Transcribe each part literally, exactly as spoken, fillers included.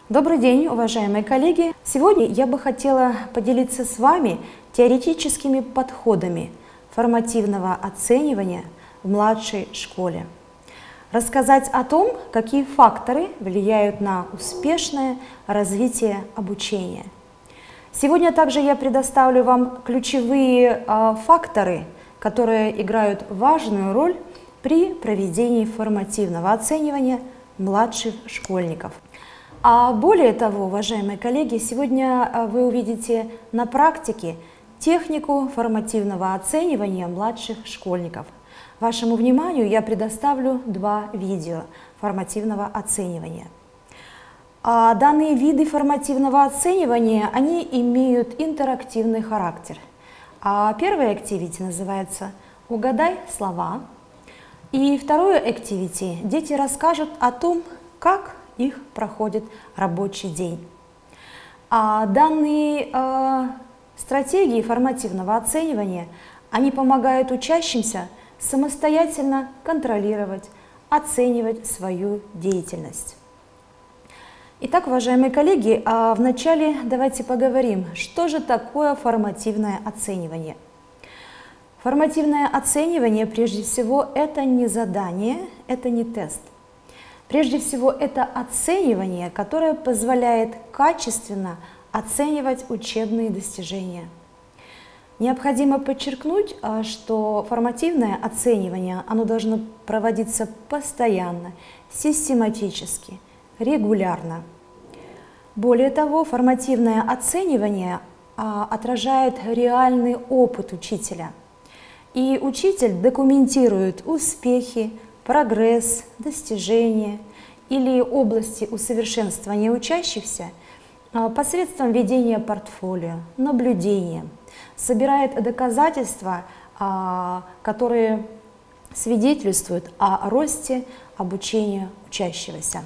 Добрый день, уважаемые коллеги! Сегодня я бы хотела поделиться с вами теоретическими подходами формативного оценивания в младшей школе. Рассказать о том, какие факторы влияют на успешное развитие обучения. Сегодня также я предоставлю вам ключевые э, факторы, которые играют важную роль при проведении формативного оценивания младших школьников. А более того, уважаемые коллеги, сегодня вы увидите на практике технику формативного оценивания младших школьников. Вашему вниманию я предоставлю два видео формативного оценивания. А данные виды формативного оценивания, они имеют интерактивный характер. А первая activity называется «Угадай слова». И второе activity дети расскажут о том, как их проходит рабочий день. А данные э, стратегии формативного оценивания, они помогают учащимся самостоятельно контролировать, оценивать свою деятельность. Итак, уважаемые коллеги, а вначале давайте поговорим, что же такое формативное оценивание. Формативное оценивание, прежде всего, это не задание, это не тест. Прежде всего, это оценивание, которое позволяет качественно оценивать учебные достижения. Необходимо подчеркнуть, что формативное оценивание, оно должно проводиться постоянно, систематически, регулярно. Более того, формативное оценивание отражает реальный опыт учителя. И учитель документирует успехи, прогресс, достижения или области усовершенствования учащихся посредством ведения портфолио, наблюдения, собирает доказательства, которые свидетельствуют о росте обучения учащегося.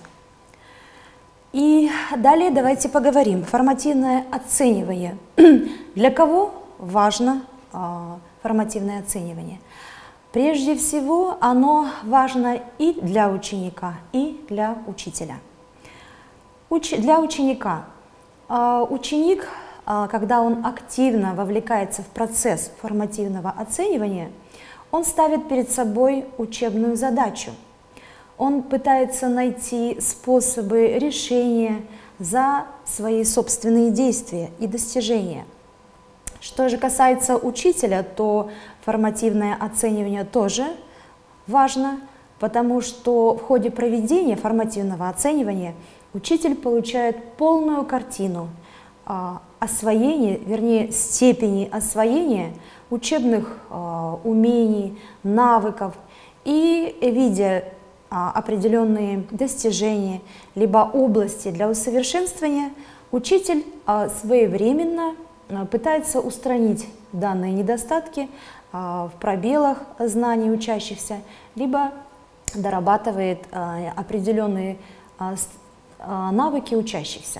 И далее давайте поговорим. Формативное оценивание. Для кого важно формативное оценивание? Прежде всего, оно важно и для ученика, и для учителя. Уч... Для ученика. Ученик, когда он активно вовлекается в процесс формативного оценивания, он ставит перед собой учебную задачу. Он пытается найти способы решения за свои собственные действия и достижения. Что же касается учителя, то формативное оценивание тоже важно, потому что в ходе проведения формативного оценивания учитель получает полную картину а, освоения, вернее, степени освоения учебных а, умений, навыков, и видя а, определенные достижения, либо области для усовершенствования, учитель а, своевременно пытается устранить данные недостатки в пробелах знаний учащихся, либо дорабатывает определенные навыки учащихся.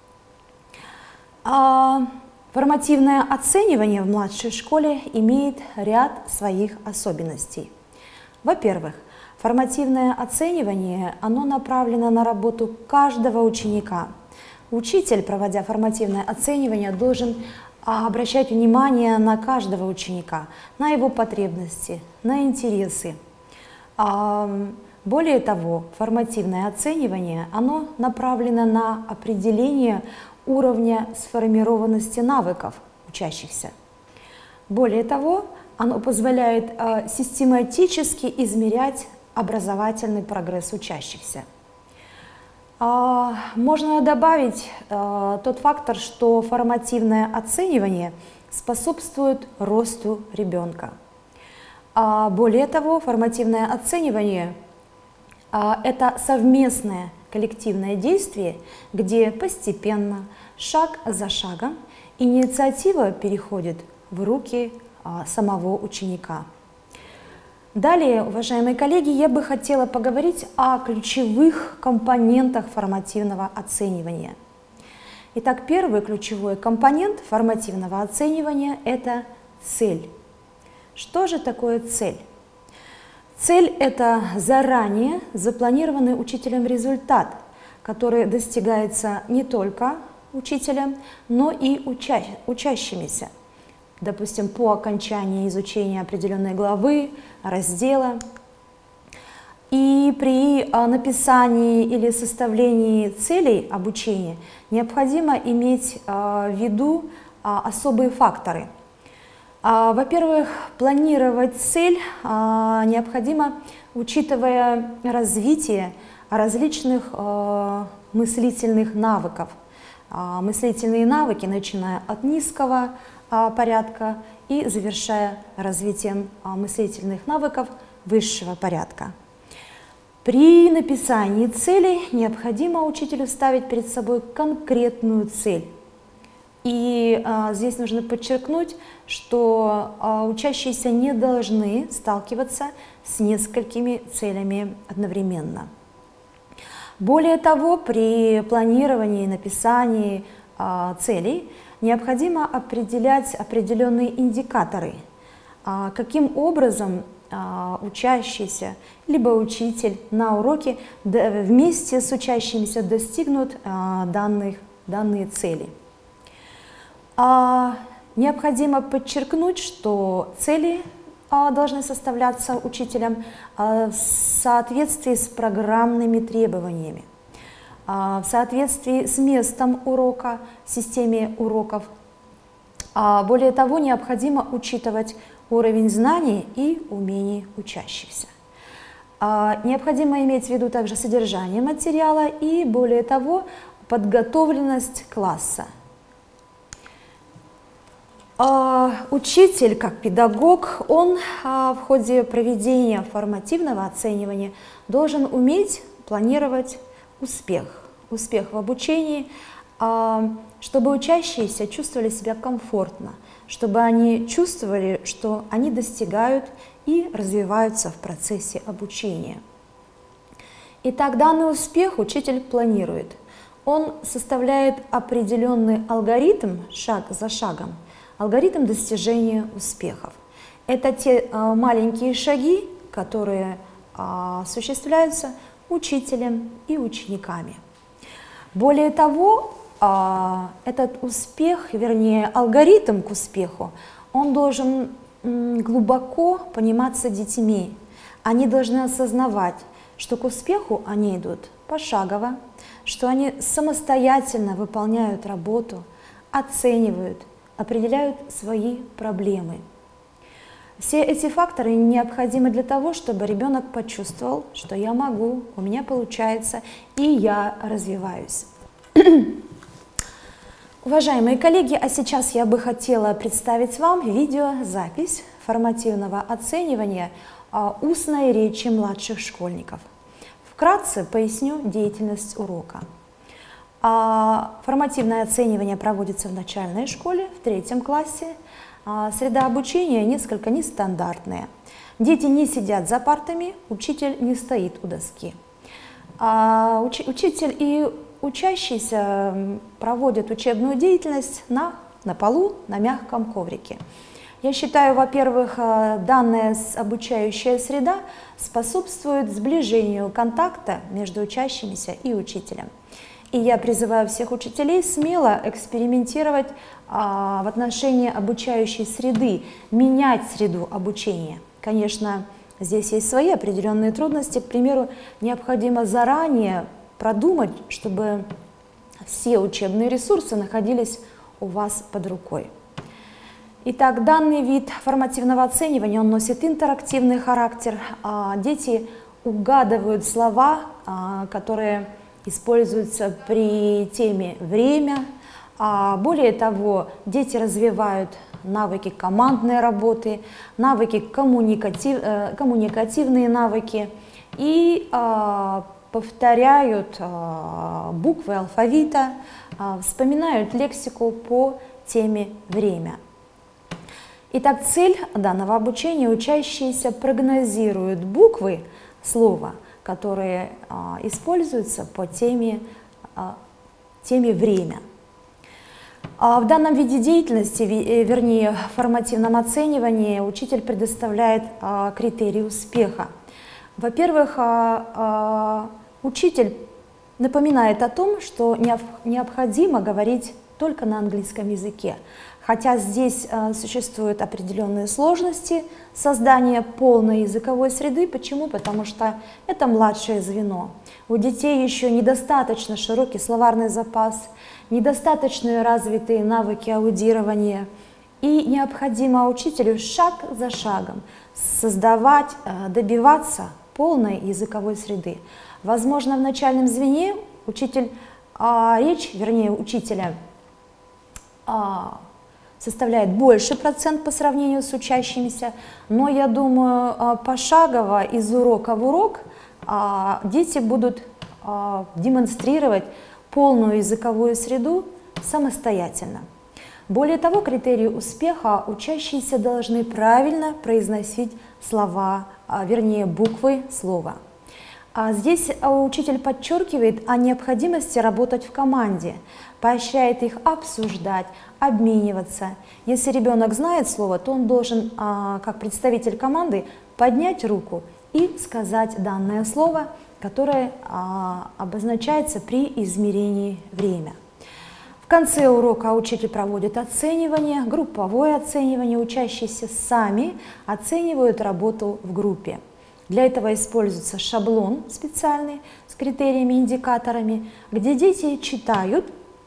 Формативное оценивание в младшей школе имеет ряд своих особенностей. Во-первых, формативное оценивание, оно направлено на работу каждого ученика. Учитель, проводя формативное оценивание, должен обращать внимание на каждого ученика, на его потребности, на интересы. Более того, формативное оценивание, оно направлено на определение уровня сформированности навыков учащихся. Более того, оно позволяет систематически измерять образовательный прогресс учащихся. Можно добавить тот фактор, что формативное оценивание способствует росту ребенка. Более того, формативное оценивание – это совместное коллективное действие, где постепенно, шаг за шагом, инициатива переходит в руки самого ученика. Далее, уважаемые коллеги, я бы хотела поговорить о ключевых компонентах формативного оценивания. Итак, первый ключевой компонент формативного оценивания – это цель. Что же такое цель? Цель – это заранее запланированный учителем результат, который достигается не только учителем, но и уча учащимися. Допустим, по окончании изучения определенной главы, раздела. И при написании или составлении целей обучения необходимо иметь в виду особые факторы. Во-первых, планировать цель необходимо, учитывая развитие различных мыслительных навыков. Мыслительные навыки, начиная от низкого порядка и завершая развитием мыслительных навыков высшего порядка. При написании целей необходимо учителю ставить перед собой конкретную цель. И а, здесь нужно подчеркнуть, что а, учащиеся не должны сталкиваться с несколькими целями одновременно. Более того, при планировании и написании а, целей необходимо определять определенные индикаторы, а, каким образом учащийся, либо учитель на уроке вместе с учащимися достигнут данных, данные цели. Необходимо подчеркнуть, что цели должны составляться учителем в соответствии с программными требованиями, в соответствии с местом урока, системе уроков. Более того, необходимо учитывать уровень знаний и умений учащихся. Необходимо иметь в виду также содержание материала и, более того, подготовленность класса. Учитель, как педагог, он в ходе проведения формативного оценивания должен уметь планировать успех, успех в обучении, чтобы учащиеся чувствовали себя комфортно, чтобы они чувствовали, что они достигают и развиваются в процессе обучения. Итак, данный успех учитель планирует. Он составляет определенный алгоритм, шаг за шагом, алгоритм достижения успехов. Это те а, маленькие шаги, которые а, осуществляются учителем и учениками. Более того, этот успех, вернее, алгоритм к успеху, он должен глубоко пониматься детьми. Они должны осознавать, что к успеху они идут пошагово, что они самостоятельно выполняют работу, оценивают, определяют свои проблемы. Все эти факторы необходимы для того, чтобы ребенок почувствовал, что я могу, у меня получается, и я развиваюсь. Уважаемые коллеги, а сейчас я бы хотела представить вам видеозапись формативного оценивания устной речи младших школьников. Вкратце поясню деятельность урока. Формативное оценивание проводится в начальной школе, в третьем классе. Среда обучения несколько нестандартная. Дети не сидят за партами, учитель не стоит у доски. Учитель и учащиеся проводят учебную деятельность на, на полу, на мягком коврике. Я считаю, во-первых, данная обучающая среда способствует сближению контакта между учащимися и учителем. И я призываю всех учителей смело экспериментировать а, в отношении обучающей среды, менять среду обучения. Конечно, здесь есть свои определенные трудности. К примеру, необходимо заранее продумать, чтобы все учебные ресурсы находились у вас под рукой. Итак, данный вид формативного оценивания, он носит интерактивный характер. Дети угадывают слова, которые используются при теме «время». Более того, дети развивают навыки командной работы, навыки коммуникатив, коммуникативные навыки и повторяют буквы алфавита, вспоминают лексику по теме «время». Итак, цель данного обучения: учащиеся прогнозируют буквы слова, которые а, используются по теме, а, теме «время». А в данном виде деятельности, вернее, в формативном оценивании, учитель предоставляет а, критерии успеха. Во-первых, а, а, учитель напоминает о том, что необходимо говорить только на английском языке. Хотя здесь э, существуют определенные сложности создания полной языковой среды. Почему? Потому что это младшее звено. У детей еще недостаточно широкий словарный запас, недостаточно развитые навыки аудирования. И необходимо учителю шаг за шагом создавать, э, добиваться полной языковой среды. Возможно, в начальном звене учитель, э, речь, вернее, учителя, э, составляет больше процент по сравнению с учащимися, но я думаю, пошагово из урока в урок дети будут демонстрировать полную языковую среду самостоятельно. Более того, критерий успеха: учащиеся должны правильно произносить слова, вернее буквы слова. Здесь учитель подчеркивает о необходимости работать в команде, поощряет их обсуждать, обмениваться. Если ребенок знает слово, то он должен, как представитель команды, поднять руку и сказать данное слово, которое обозначается при измерении время. В конце урока учитель проводит оценивание, групповое оценивание. Учащиеся сами оценивают работу в группе. Для этого используется шаблон специальный с критериями, индикаторами, где дети читают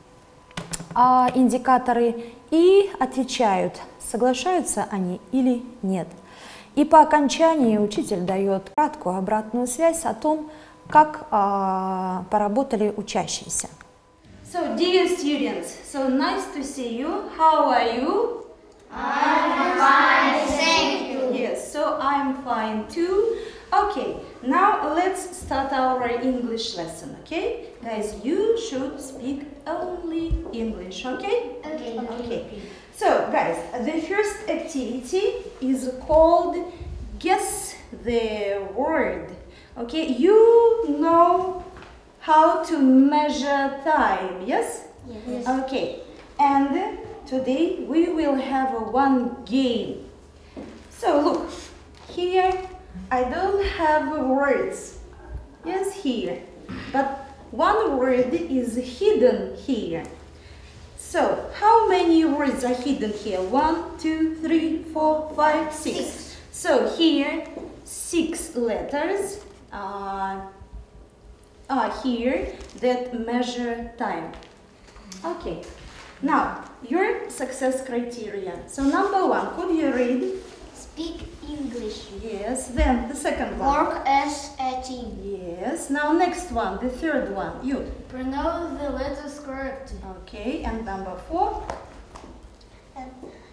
а, индикаторы и отвечают, соглашаются они или нет. И по окончании учитель дает краткую обратную связь о том, как а, поработали учащиеся. So, dear students, so nice to see you. How are you? I'm fine, thank you. Yes, so I'm fine too. Okay, now let's start our English lesson, okay? Guys, you should speak only English, okay? Okay. Okay. So, guys, the first activity is called Guess the Word. Okay, you know how to measure time, yes? Yes. Okay, and today we will have a one game. So look, here I don't have words, yes, here, but one word is hidden here. So how many words are hidden here? One, two, three, four, five, six. Six. So here six letters are, are here that measure time. Okay, now your success criteria. So number one, could you read? Speak English. Yes. Then the second one. Work as a team. Yes. Now next one, the third one. You. Pronounce the letters correctly. Okay. And number four. Uh,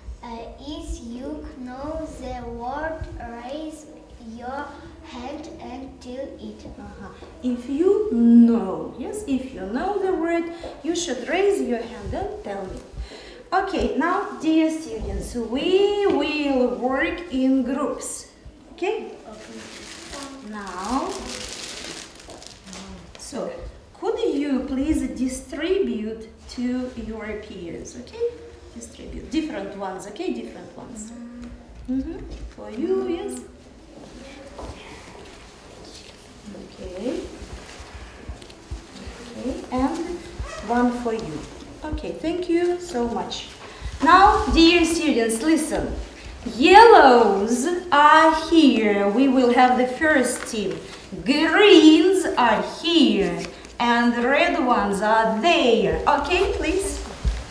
if you know the word, raise your hand and tell it. Uh-huh. If you know, yes, if you know the word, you should raise your hand and tell me. Okay, now, dear students, we will work in groups. Okay? Okay. Now, so could you please distribute to your peers? Okay? Distribute different ones. Okay, different ones. Mm-hmm. For you, yes. Okay. Okay, and one for you. Okay, thank you so much. Now, dear students, listen. Yellows are here. We will have the first team. Greens are here. And the red ones are there. Okay, please.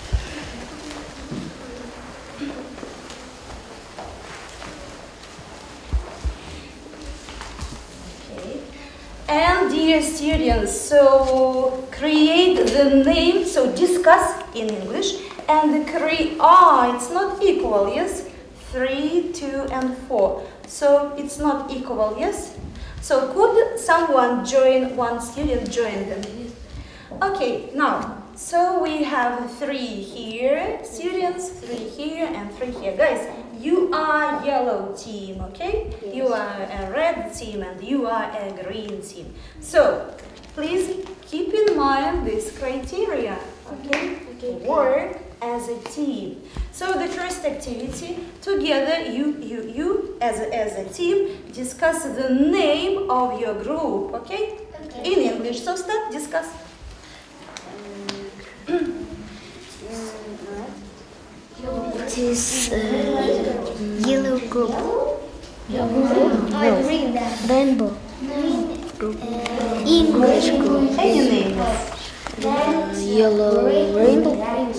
And dear students, so create the name, so discuss in English, and create, ah, it's not equal, yes? Three, two, and four. So it's not equal, yes? So could someone join, one student join them? Okay, now, so we have three here, students, three here, and three here. Guys, you are yellow team, okay? Yes. You are a red team and you are a green team. So, please keep in mind this criteria, okay? Okay. Work as a team. So the first activity, together you, you, you as a, as a team, discuss the name of your group, okay? In English. So start, discuss. It is uh, yellow group. No. Rainbow. Group. English group. Any name. Uh, yellow rainbow.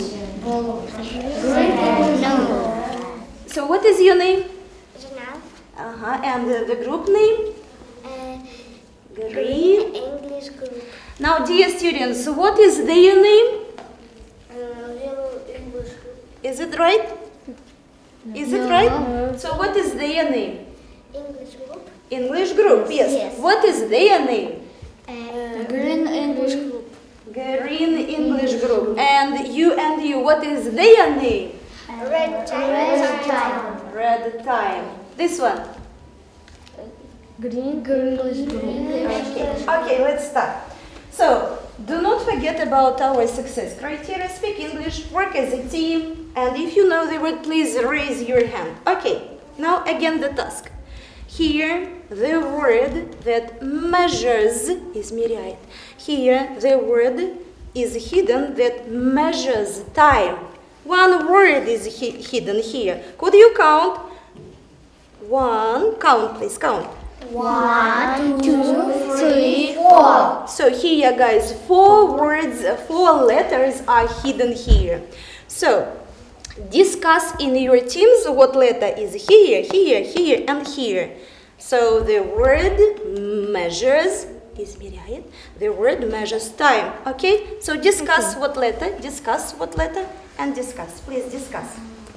No. So what is your name? Janelle. Uh-huh. And uh, the group name? Uh, Green. English group. Now, dear students, what is their name? Uh, yellow English group. Is it right? Is it right? So what is their name? English group. English group, yes. Yes. What is their name? Uh, green English group. Green English group. And you and you, what is their name? Red time. Red time. Red time. This one. Green English group. Okay. Okay, let's start. So, do not forget about our success criteria. Speak English, work as a team, and if you know the word, please raise your hand. Okay, now again the task. Here, the word that measures is измеряет. Here, the word is hidden that measures time. One word is hi hidden here. Could you count? One, count please, count. One, two, three, four. So here, guys, four words, four letters are hidden here. So, discuss in your teams what letter is here, here, here, and here. So, the word measures, измеряет, the word measures time, okay? So, discuss what letter, discuss what letter, and discuss. Please discuss.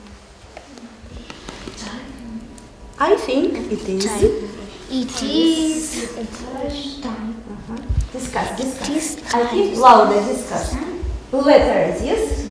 I think it is... It is Uh-huh. Discuss, discuss. This I think louder, discuss. Letters, yes?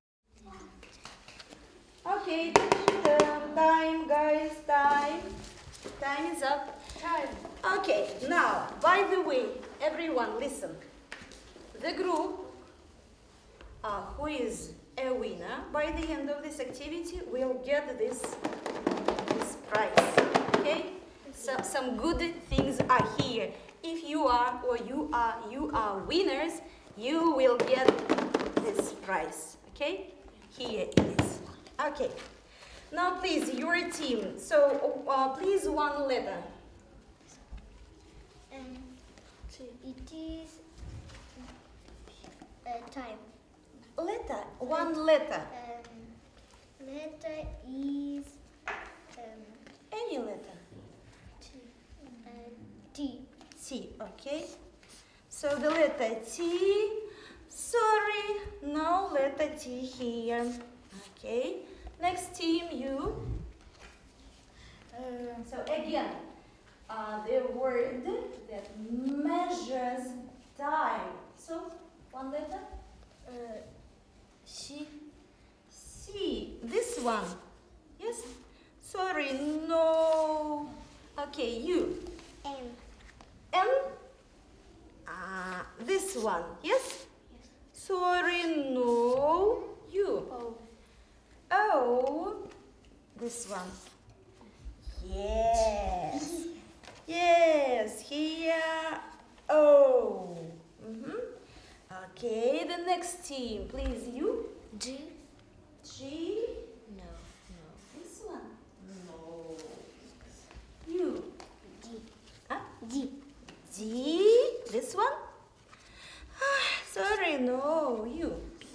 Okay, time, guys, time. Time is up. Time. Okay, now, by the way, everyone listen. The group uh, who is a winner by the end of this activity will get this, this prize, okay? Some, some good things are here. If you are or you are you are winners, you will get this prize. Okay? Here it is. Okay. Now please, your team. So uh, please one letter. um, it is uh, time. Letter. One letter. Um, letter is um, Any letter. T. Uh, T. T. Okay. So the letter T. Sorry, no letter T here. Okay. Next team, you. Uh, so again, uh, the word that measures time. So one letter. Uh, C. C. This one. Yes. Sorry, no. Okay, you. M. M. Ah, this one. Yes. Sorry, no. You. O. Oh, this one. Yes. Yes, here. Oh. Mm-hmm. Okay, the next team, please. You. G. G. No. No. This one. No. You. G. Huh? G. D. This one. Ah, sorry, no. You.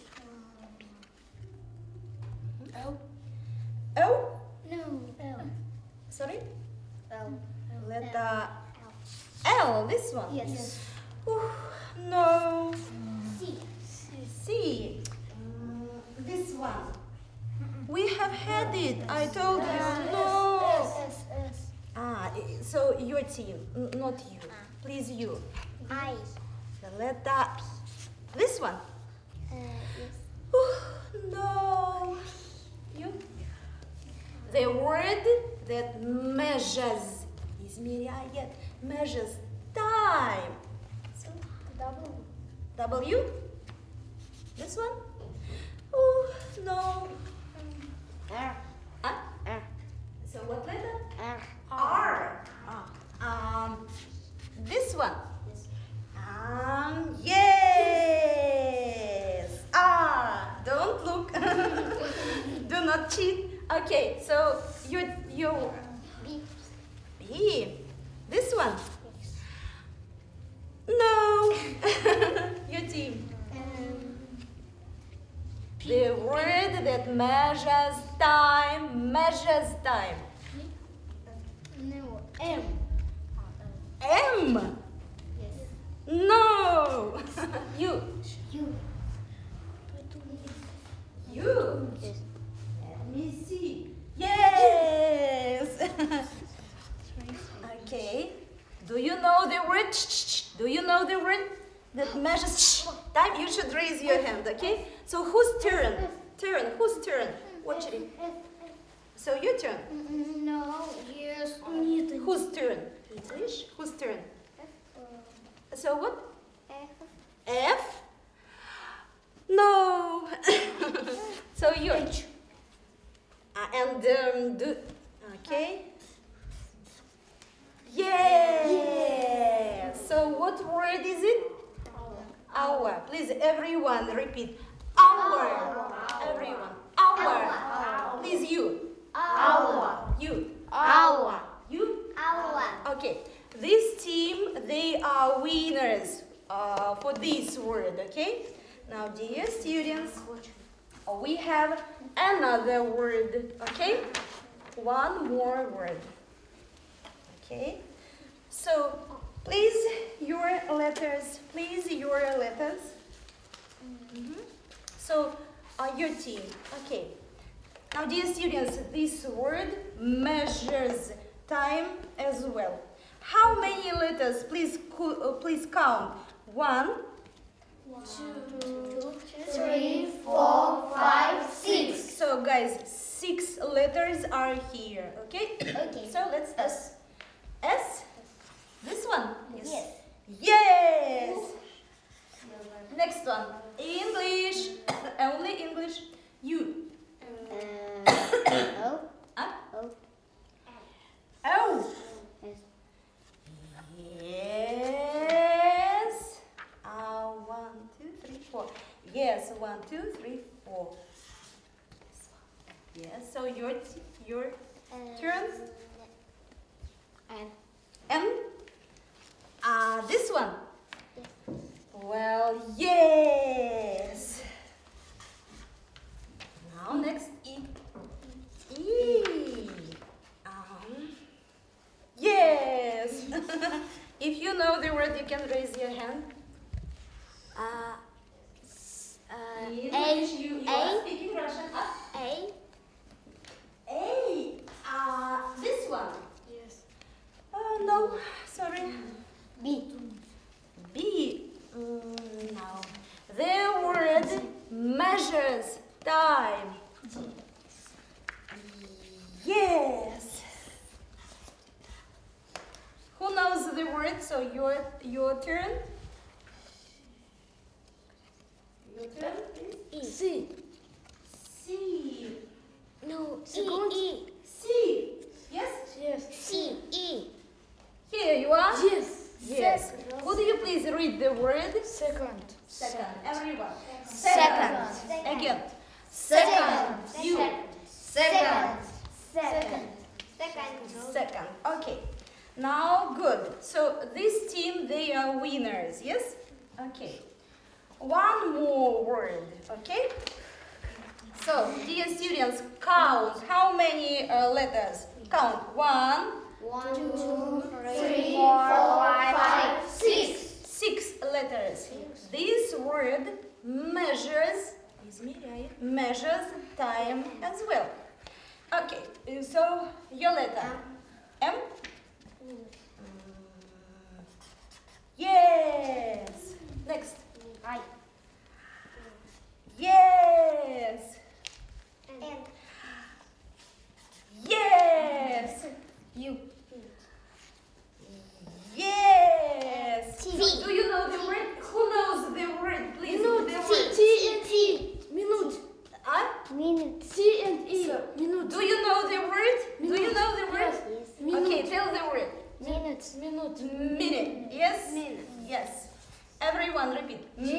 L. Oh. No. L. Sorry. L. Letter L. This one. Yes. Ooh, no. C. C. Mm, this one. We have had it. I told you. No. S. S. Ah, i- so your team, n- not you. Please, you. I. The letter. This one. Uh, yes. Ooh, no. You. The word that measures, измеряет, measures time. So, W. W. This one. Oh, no. R. Huh? R. So what letter? R. R. Ah. Um, this one. Yes. Ah, Okay, so you you B. B. This one. No. Your team. Um, The word that measures time, measures time. no. M. M. Yes. No. You. U. You. Yes. Let me see. Yes. Okay. Do you know the word? Do you know the word that measures time? You should raise your hand, okay? So whose turn? Turn. Whose turn? Watch it. So your turn. No. Yes. Whose turn? English. Whose turn? So what? F. F? No. So your. Uh, and um, do. Okay. Yeah. So what word is it? Hour. Please, everyone, repeat. Hour. Everyone. Hour. Please, you. Hour. You. Hour. You. Hour. Okay. This team, they are winners uh, for this word. Okay. Now, dear students, we have another word. Okay. One more word. Okay. So, please, your letters. Please, your letters. Mhm. So, uh, your team. Okay. Now, dear students, this word measures time as well. How many letters? Please, co- uh, please count. One, Two, three, four, five, six. So, guys, six letters are here. Okay. Okay. So let's start. S. This one. Yes. Yes. Next one. English. Only English. You. Uh, O. Huh? O. Oh. Yes. Yes. Uh, one, two, three, four. Yes. One, two, three, four. This one. Yes. So your t- your turn. And. M. Uh, this one. Well, yes. Now next E. E. Um, yes. If you know the word, you can raise your hand. Uh, s- uh, English, you, you are A. speaking Russian. Ah, A. A. Uh, this one. Yes. Oh, no, sorry. B. B. Mm, no. The word measures time. Yes. Who knows the word? So your your turn. Your turn, please. E. C. C. No. Second. E. C. Yes. Yes. C. E. Here you are. Yes. Yes. Could you please read the word? Second. Second. Everyone. Second. Again. Second. You. Second. Second. Second. Second. Okay. Now, good. So this team, they are winners. Yes. Okay. One more word. Okay. So, dear students, count. How many uh, letters? Count. One. One, two, three, four, five, six. Six letters. This word measures measures time as well. Okay, so your letter M. Mm, yes. Next. I. Yes. And. Yes. You. Yes. T. So, do you know the word? Who knows the word? Please. Minute. The T. word. T and T. Minute. Huh? Minute. T and E. So, Minute. do you know the word? Do you know the word? Yes. Okay, tell the word. Minute. Minute. Minute. Yes? Minute. Yes. Everyone repeat. Minute.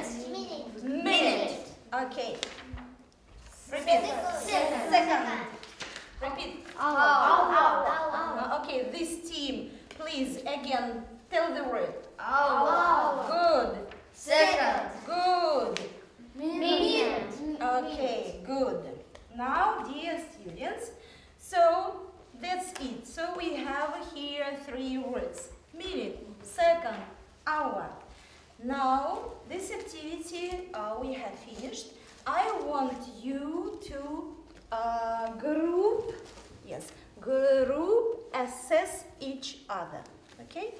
Minute. Minute. Okay. Repeat. Second. Second. Repeat. Our. Our. Uh, okay, this team, please again tell the word. Our. Good. Second. Good. Minute. Okay, good. Now, dear students, so that's it. So we have here three words: minute, second, hour. Now, this activity uh, we have finished. I want you to uh, group, yes, group assess each other. Okay?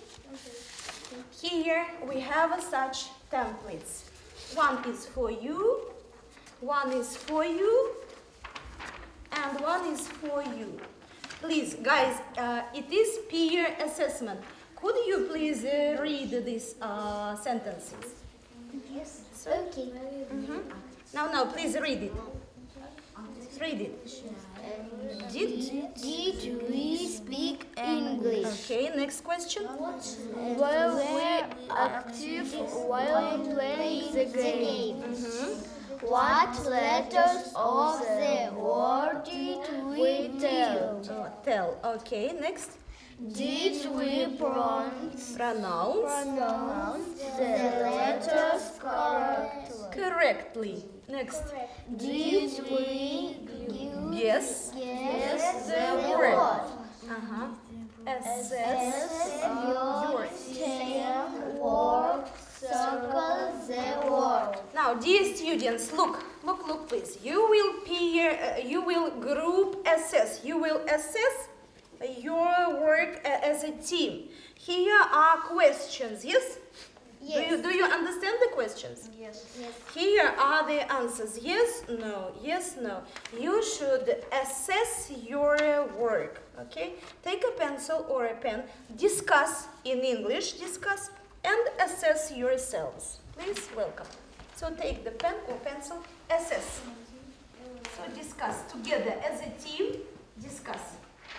Here we have such templates. One is for you, one is for you, and one is for you. Please, guys, uh, it is peer assessment. Could you please uh, read these uh, sentences? Yes. So, Okay. mm-hmm. Now, now, please read it. Read it. Did? Did we speak English? Okay, next question. Were we active while playing the game? Mm-hmm. What letters of the word did we tell? Oh, tell. Okay, next. Did we pronounce Pronounce. the letters correctly? Correctly. Next. Did we Guess. guess the the word. word? Uh-huh. Assess Assess your your teamwork. Circle the word. Now, dear students, look, look, look, please. You will peer, uh, you will group assess. You will assess your work uh, as a team. Here are questions. Yes. Yes. Do you do you understand the questions? Yes. Yes. Here are the answers. Yes, no, yes, no. You should assess your work, okay? Take a pencil or a pen, discuss in English, discuss, and assess yourselves. Please, welcome. So take the pen or pencil, assess. So discuss together as a team, discuss.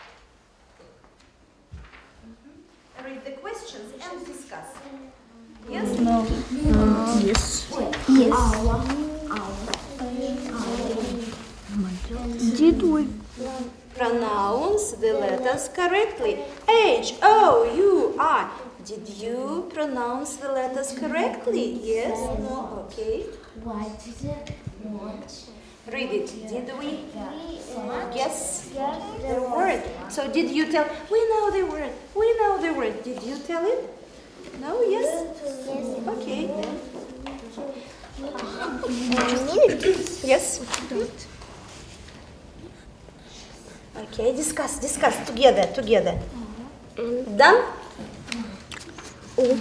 Mm-hmm. Read the questions and discuss. Yes? No. Yes. Yes. Did we? Pronounce the letters correctly. H, O, U, R. Did you pronounce the letters correctly? Yes? No? Okay. What is it? What? Read it. Did we guess Yes. the word? So did you tell? We know the word. We know the word. Did you tell it? No? Yes? Okay. Yes? Okay, discuss, discuss together, together. Done? Okay.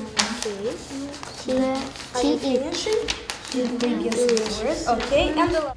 Are you finishing? Did we guess the word? Okay, and the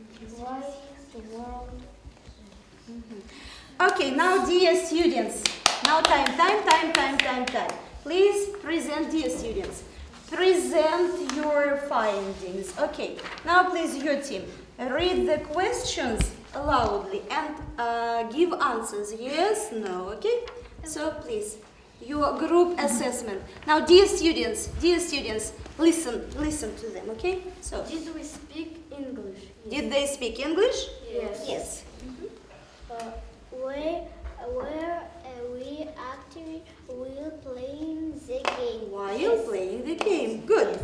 Okay, now dear students, now time, time, time, time, time, time. Please present, dear students. Present your findings. Okay, now please your team. Read the questions loudly and uh, give answers. Yes, no, okay? So please, your group assessment. Now dear students, dear students, listen, listen to them, okay? So, Did we speak English? did they speak English? Yes. Yes. Uh, where where uh, we active while playing the game? While playing the game. Good.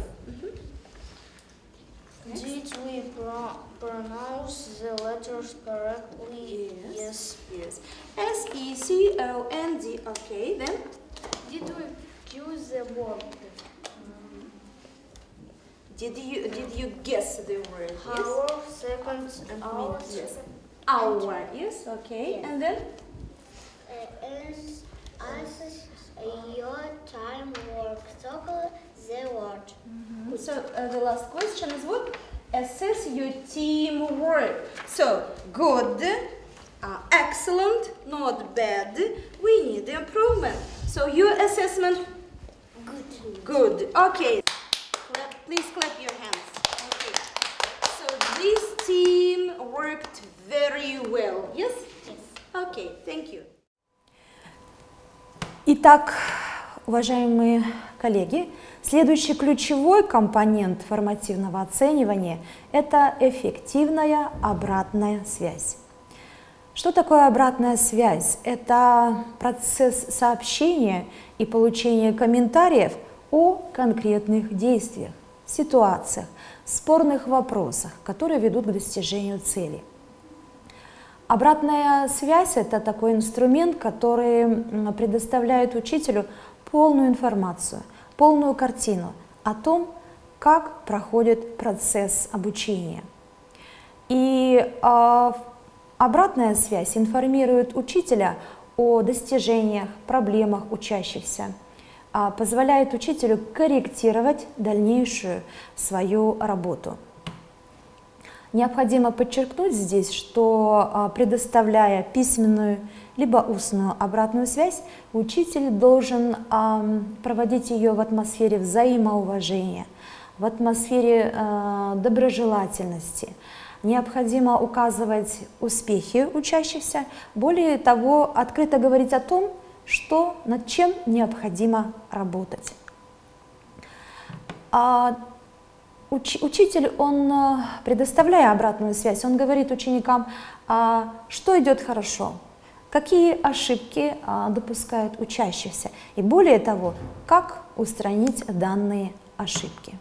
Did we pro pronounce the letters correctly? Yes. Yes. S E C O N D. Okay, then. Did we choose the word? Did you did you guess the word? Yes. Hour, seconds, and Hour, minutes. yes. Hour. Yes. Okay. Yes. And then. Uh, and as your time work, circle the word. So uh, the last question is what? Assess your teamwork. So good, uh, excellent, not bad. We need improvement. So your assessment. Good. Good. Okay. Clap, please clap your hands. Okay. So this team worked very well. Yes? Yes. Okay. Thank you. Итак, уважаемые коллеги, следующий ключевой компонент формативного оценивания – это эффективная обратная связь. Что такое обратная связь? Это процесс сообщения и получения комментариев о конкретных действиях, ситуациях, спорных вопросах, которые ведут к достижению цели. Обратная связь – это такой инструмент, который предоставляет учителю полную информацию, полную картину о том, как проходит процесс обучения. И э, обратная связь информирует учителя о достижениях, проблемах учащихся, э, позволяет учителю корректировать дальнейшую свою работу. Необходимо подчеркнуть здесь, что э, предоставляя письменную либо устную обратную связь, учитель должен э, проводить ее в атмосфере взаимоуважения, в атмосфере э, доброжелательности. Необходимо указывать успехи учащихся, более того, открыто говорить о том, что, над чем необходимо работать. А уч, учитель, он, предоставляя обратную связь, он говорит ученикам, а, что идет хорошо, какие ошибки а, допускают учащихся, и более того, как устранить данные ошибки.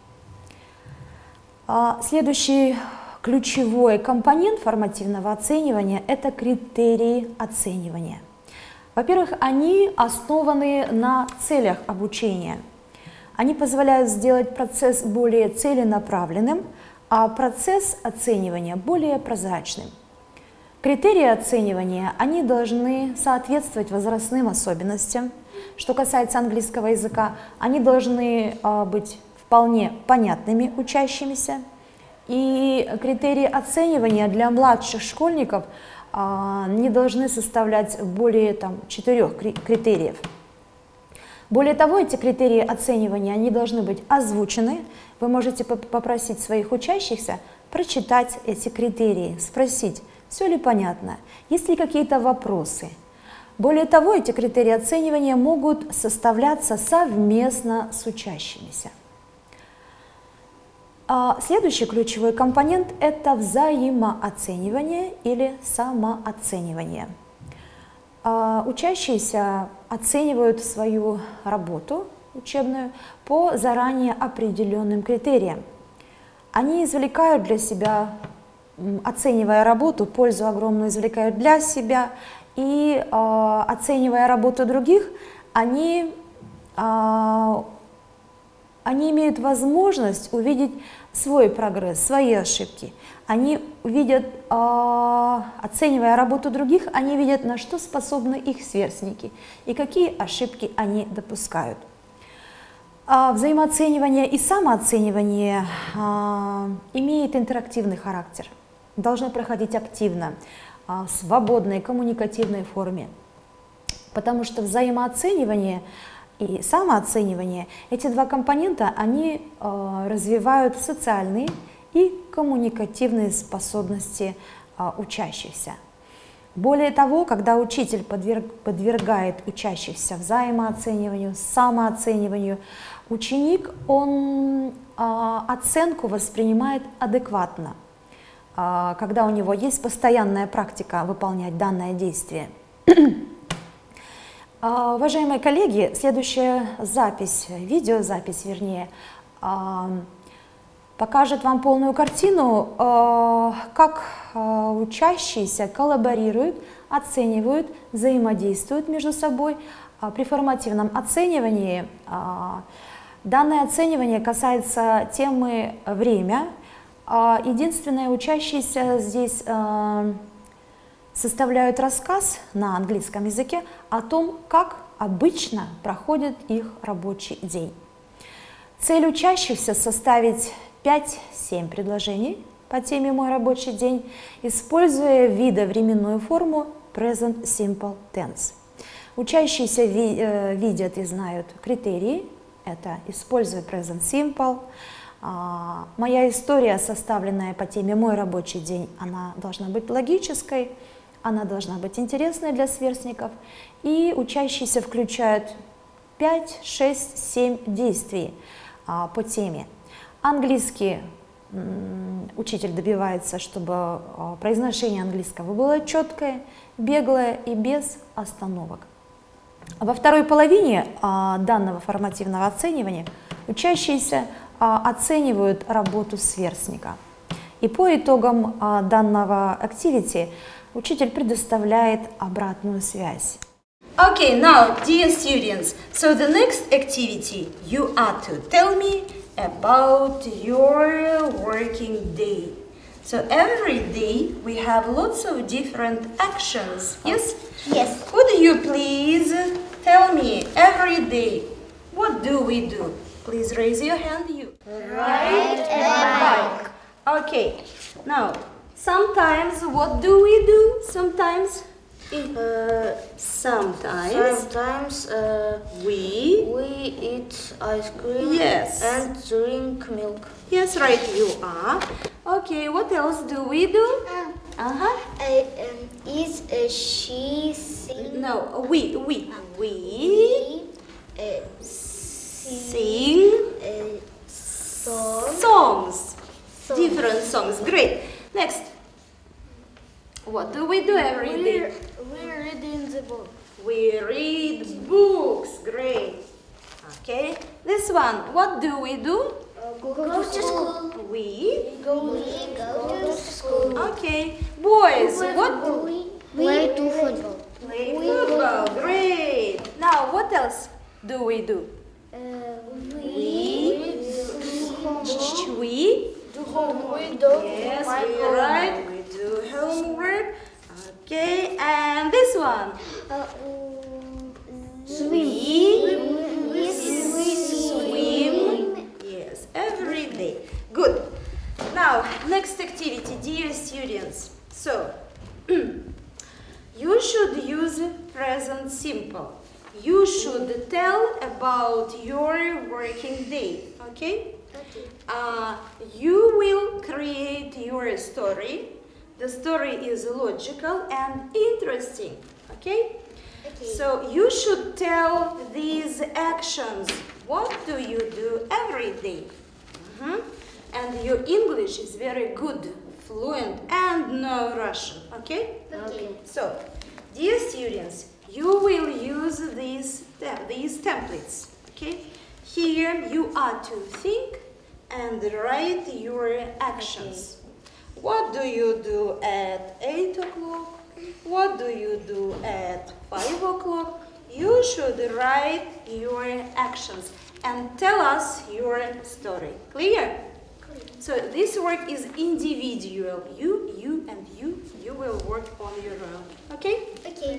А, следующий ключевой компонент формативного оценивания – это критерии оценивания. Во-первых, они основаны на целях обучения. Они позволяют сделать процесс более целенаправленным, а процесс оценивания более прозрачным. Критерии оценивания, они должны соответствовать возрастным особенностям. Что касается английского языка, они должны а, быть вполне понятными учащимися. И критерии оценивания для младших школьников а, не должны составлять более там, четырех критериев. Более того, эти критерии оценивания они должны быть озвучены. Вы можете попросить своих учащихся прочитать эти критерии, спросить, все ли понятно, есть ли какие-то вопросы. Более того, эти критерии оценивания могут составляться совместно с учащимися. Следующий ключевой компонент – это взаимооценивание или самооценивание. Учащиеся оценивают свою работу учебную по заранее определенным критериям. Они извлекают для себя, оценивая работу, пользу огромную извлекают для себя, и оценивая работу других, они Они имеют возможность увидеть свой прогресс, свои ошибки. Они видят, оценивая работу других, они видят, на что способны их сверстники и какие ошибки они допускают. Взаимооценивание и самооценивание имеет интерактивный характер, должно проходить активно, в свободной коммуникативной форме, потому что взаимооценивание и самооценивание, эти два компонента, они э, развивают социальные и коммуникативные способности э, учащихся. Более того, когда учитель подверг, подвергает учащихся взаимооцениванию, самооцениванию, ученик, он э, оценку воспринимает адекватно, э, когда у него есть постоянная практика выполнять данное действие. Уважаемые коллеги, следующая запись, видеозапись вернее, покажет вам полную картину, как учащиеся коллаборируют, оценивают, взаимодействуют между собой. При формативном оценивании данное оценивание касается темы «время». Единственное, учащиеся здесь составляют рассказ на английском языке о том, как обычно проходит их рабочий день. Цель учащихся составить пять-семь предложений по теме «Мой рабочий день», используя видовременную форму Present Simple Tense. Учащиеся ви, э, видят и знают критерии, это «Используя Present Simple». А, моя история, составленная по теме «Мой рабочий день», она должна быть логической, она должна быть интересной для сверстников, и учащиеся включают пять, шесть, семь действий а, по теме. Английский м, учитель добивается, чтобы а, произношение английского было четкое, беглое и без остановок. Во второй половине а, данного формативного оценивания учащиеся а, оценивают работу сверстника. И по итогам а, данного activity учитель предоставляет обратную связь. Okay, now, dear students, so the next activity you are to tell me about your working day. So every day we have lots of different actions. Yes? Yes. Could you please tell me every day what do we do? Please raise your hand, you. Ride a bike. Okay. Now, sometimes what do we do? Sometimes. Uh, Sometimes sometimes uh, we. we eat ice cream Yes. and drink milk. Yes, right. You are. Okay. What else do we do? Uh huh. Uh, um, is uh, she sing? No, we we we Uh, sing uh, song. songs. Songs. Different songs. Great. Next. What do we do every day? We're reading the book. We read books. Great. Okay. This one. What do we do? Go, to school. We. Go, we go to school. Okay. Boys. What do we play to football? Play football. Great. Now, what else do we do? Uh, We. We. do homework. We do Yes, we write. We do homework. Okay. And this one. Uh, We. We Swim. Yes, every day. Good. Now, next activity, dear students. So, you should use present simple. You should tell about your working day, okay? Okay. Uh, you will create your story. The story is logical and interesting, okay? Okay. So you should tell these actions. What do you do every day? Mhm. And your English is very good, fluent, and no Russian, okay? Okay. So, dear students, you will use these, tem- these templates, okay? Here you are to think and write your actions. What do you do at eight o'clock? What do you do at five o'clock? You should write your actions and tell us your story. Clear? So this work is individual. You, you, and you, you will work on your own. Okay? Okay.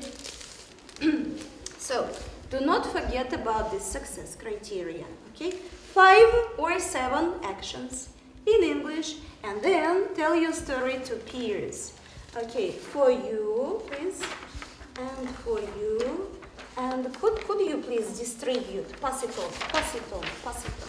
So, do not forget about the success criteria, okay? Five or seven actions in English, and then tell your story to peers. Okay, for you, please, and for you, and could, could you please distribute? Pass it on, pass it on, pass it on.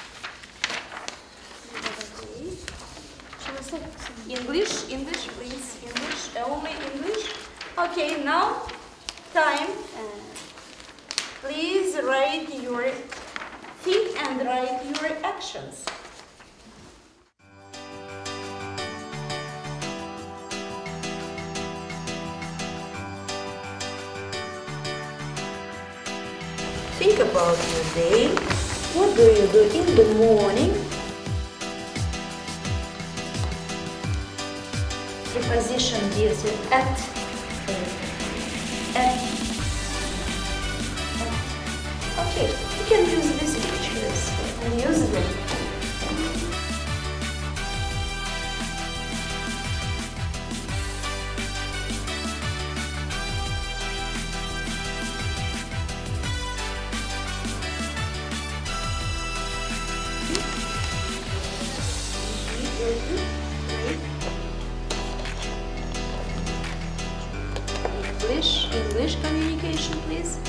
Okay. English, English, please, English, only English. Okay, now, time. Please write your, think and write your actions. Think about your day. What do you do in the morning? Preposition deals with at. At. Okay, you can use these pictures and use them. English, English communication, please.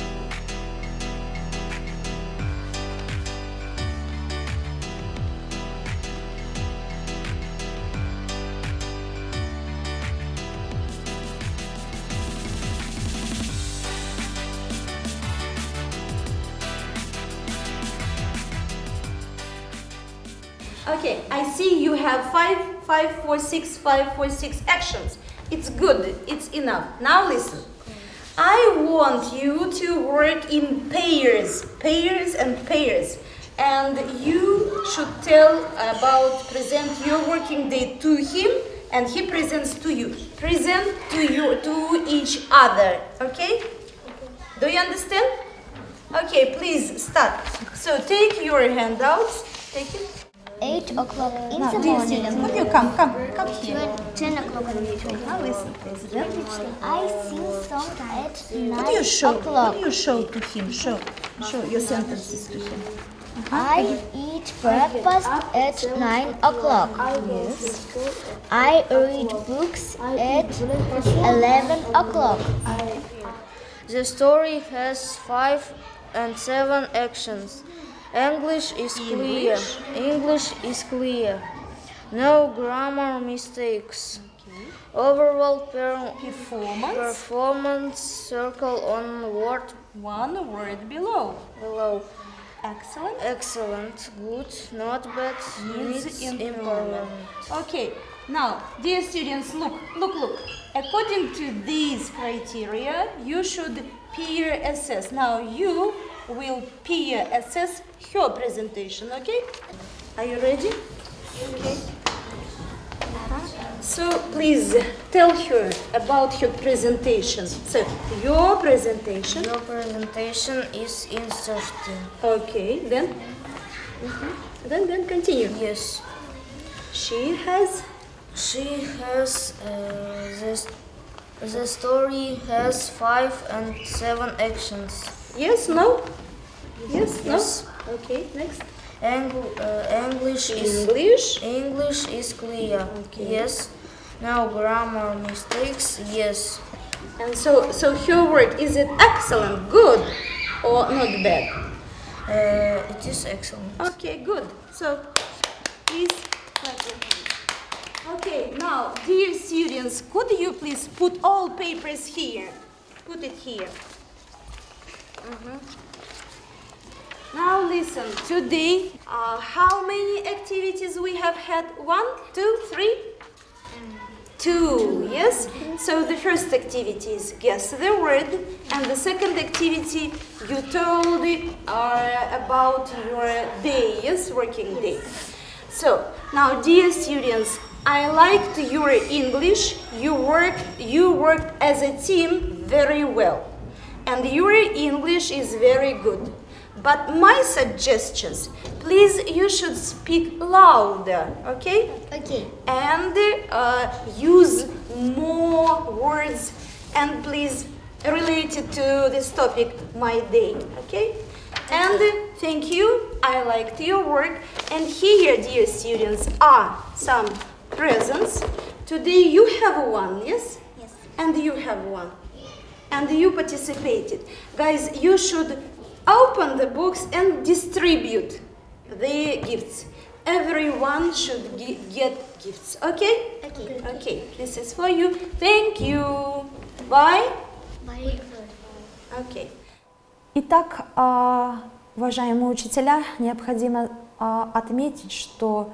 Okay, I see you have five, five, four, six, five, four, six actions. It's good, it's enough. Now listen. I want you to work in pairs, pairs and pairs. And you should tell about, present your working day to him and he presents to you. Present to you, to each other, okay? Do you understand? Okay, please start. So take your handouts, take it. Eight o'clock in Now, the dear morning. students, could you come, come, come here. Ten o'clock in the evening. Now listen, please. I sing song at What do you nine show? What o'clock. do you show to him? Show, show your sentences to him. I eat breakfast at nine o'clock. Yes. I read books at eleven o'clock. The story has five and seven actions. English is clear. English is clear. No grammar mistakes. Overall per Performance, performance circle on word one word below. below. Excellent. Excellent, good, not bad, Needs needs improvement. improvement. Okay, now, dear students, look, look, look. According to these criteria, you should peer assess. Now, you will peer assess her presentation, okay? Are you ready? Okay. So, please tell her about her presentation. So, your presentation. Your presentation is interesting. Okay, then? Then, then continue. Yes, She has. she has uh, this. The story has five and seven actions. Yes, no? Yes, no? Yes. Okay, next. Ang- uh, English is English. English is clear. Okay. Yes. No grammar mistakes. Yes. And so, so her work, is it excellent, good, or not bad? Uh, it is excellent. Okay, good. So, please clap your hands. Okay, now, dear students, could you please put all papers here? Put it here. Mhm. Now listen, today, uh, how many activities we have had? One, two, three? Two, yes? So the first activity is guess the word, and the second activity you told uh, about your day, yes, working day. So now, dear students, I liked your English. You worked, you worked as a team very well, and your English is very good. But my suggestions, please, you should speak louder, okay? Okay. And uh, use more words, and please related to this topic, my day, okay? And thank you, I liked your work. And here, dear students, are some presents. Today you have one, yes? Yes. And you have one. And you participated. Guys, you should open the box and distribute the gifts. Everyone should gi- get gifts, okay? Okay. Okay, this is for you. Thank you. Bye. Bye. Okay. Итак, а, уважаемые учителя, необходимо а, отметить, что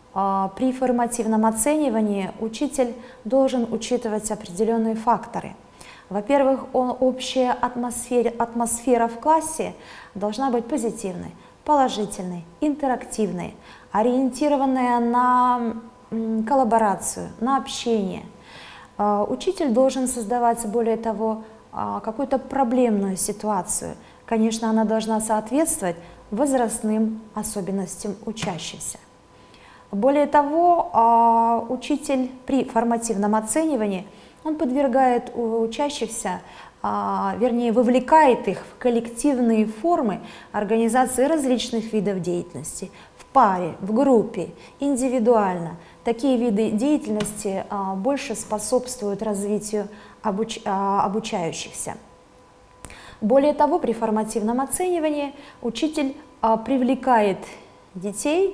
а, при формативном оценивании учитель должен учитывать определенные факторы. Во-первых, он, общая атмосфера, атмосфера в классе должна быть позитивной, положительной, интерактивной, ориентированная на м, коллаборацию, на общение. А, учитель должен создавать, более того, а, какую-то проблемную ситуацию. Конечно, она должна соответствовать возрастным особенностям учащихся. Более того, а, учитель при формативном оценивании он подвергает учащихся, а, вернее, вовлекает их в коллективные формы организации различных видов деятельности. В паре, в группе, индивидуально. Такие виды деятельности а, больше способствуют развитию обуч, а, обучающихся. Более того, при формативном оценивании учитель а, привлекает детей,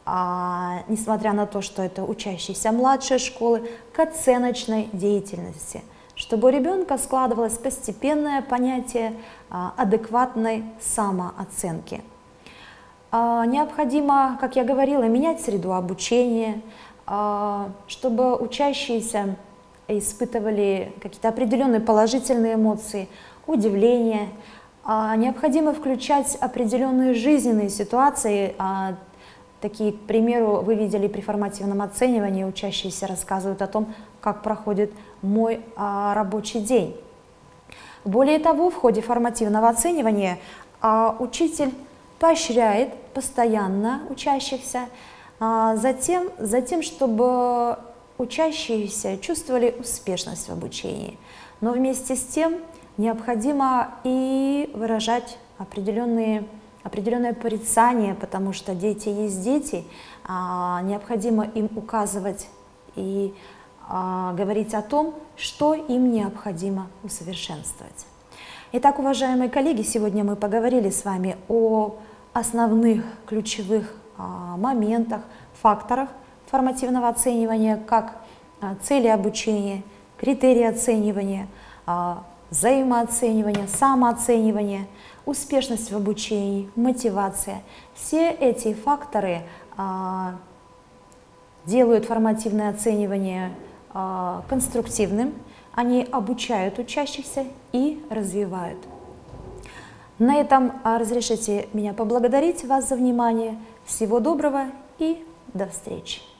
А, несмотря на то, что это учащиеся младшей школы, к оценочной деятельности, чтобы у ребенка складывалось постепенное понятие а, адекватной самооценки. А, необходимо, как я говорила, менять среду обучения, а, чтобы учащиеся испытывали какие-то определенные положительные эмоции, удивление. А, необходимо включать определенные жизненные ситуации. А, такие, к примеру, вы видели при формативном оценивании, учащиеся рассказывают о том, как проходит мой а, рабочий день. Более того, в ходе формативного оценивания а, учитель поощряет постоянно учащихся, а, затем, затем, чтобы учащиеся чувствовали успешность в обучении. Но вместе с тем необходимо и выражать определенные, определенное порицание, потому что дети есть дети, а, необходимо им указывать и а, говорить о том, что им необходимо усовершенствовать. Итак, уважаемые коллеги, сегодня мы поговорили с вами о основных ключевых а, моментах, факторах формативного оценивания, как а, цели обучения, критерии оценивания, а, взаимооценивание, самооценивание, успешность в обучении, мотивация. Все эти факторы а, делают формативное оценивание а, конструктивным, они обучают учащихся и развивают. На этом а, разрешите меня поблагодарить вас за внимание. Всего доброго и до встречи.